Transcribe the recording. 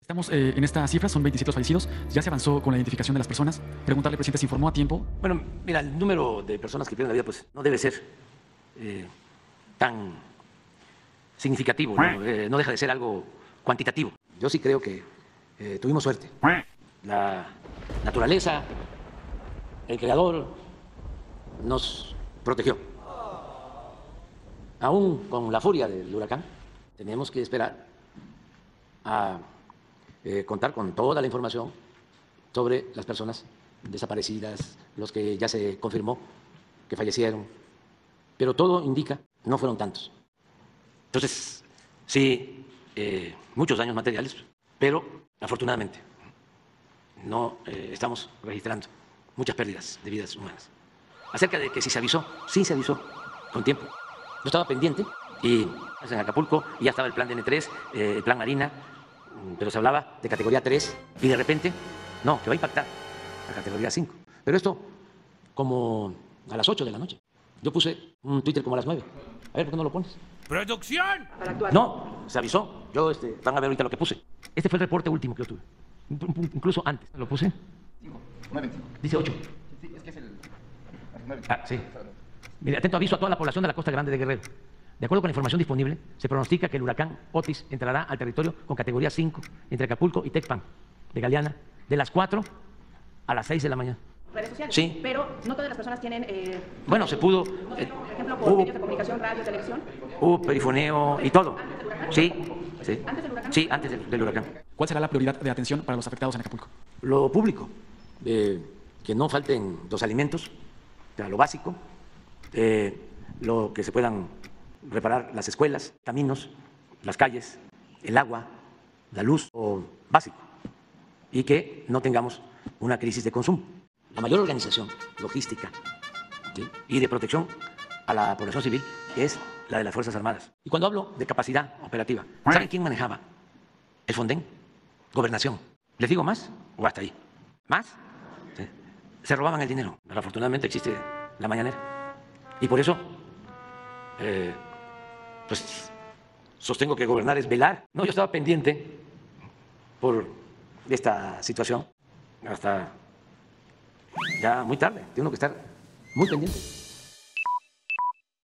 Estamos en esta cifra, son 27 fallecidos. Ya se avanzó con la identificación de las personas. Preguntarle, presidente, ¿se informó a tiempo? Bueno, mira, el número de personas que pierden la vida pues no debe ser tan significativo, ¿no? No deja de ser algo cuantitativo. Yo sí creo que tuvimos suerte. La naturaleza, el creador, nos protegió. Aún con la furia del huracán, tenemos que esperar a contar con toda la información sobre las personas desaparecidas, los que ya se confirmó que fallecieron, pero todo indica no fueron tantos. Entonces, sí, muchos daños materiales, pero afortunadamente no estamos registrando muchas pérdidas de vidas humanas. Acerca de que si se avisó, sí se avisó con tiempo. Yo estaba pendiente y en Acapulco y ya estaba el plan DN3, el plan Marina, pero se hablaba de categoría 3 y de repente, no, que va a impactar a categoría 5. Pero esto como a las 8 de la noche. Yo puse un Twitter como a las 9. A ver, ¿por qué no lo pones? ¡Producción! No, se avisó. Yo, van a ver ahorita lo que puse. Este fue el reporte último que yo tuve. Incluso antes. ¿Lo puse? 5, 9, 5. Dice 8. Sí, es que es el 9. Ah, sí. Mire, atento aviso a toda la población de la Costa Grande de Guerrero. De acuerdo con la información disponible, se pronostica que el huracán Otis entrará al territorio con categoría 5 entre Acapulco y Tecpan, de Galeana, de las 4 a las 6 de la mañana. Redes sociales. Sí. Pero no todas las personas tienen. Bueno, se pudo. Por ejemplo, por medios de comunicación, radio, televisión. Hubo perifoneo y todo. Sí, sí. ¿Antes del huracán? Sí, antes del huracán. ¿Cuál será la prioridad de atención para los afectados en Acapulco? Lo público, que no falten los alimentos, o sea, lo básico, lo que se puedan reparar las escuelas, caminos, las calles, el agua, la luz, o básico, y que no tengamos una crisis de consumo. La mayor organización logística, ¿sí?, y de protección a la población civil es la de las Fuerzas Armadas. Y cuando hablo de capacidad operativa, ¿saben quién manejaba el Fonden? Gobernación. ¿Les digo más o hasta ahí? ¿Más? Sí. Se robaban el dinero, pero afortunadamente existe la mañanera. Y por eso, pues, sostengo que gobernar es velar. No, yo estaba pendiente por esta situación hasta ya muy tarde. Tengo que estar muy pendiente.